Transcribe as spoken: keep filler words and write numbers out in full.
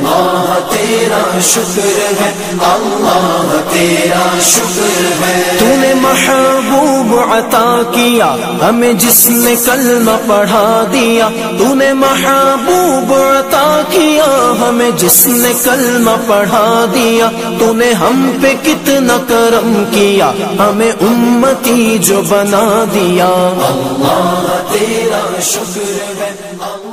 अल्लाह तेरा शुक्र है, अल्लाह तेरा शुक्र है। तूने महबूब अता किया हमें जिसने कलमा पढ़ा दिया, तूने महबूब अता किया हमें जिसने कलमा पढ़ा दिया। तूने हम पे कितना करम किया, हमें उम्मती जो बना दिया। अल्लाह तेरा शुक्र है।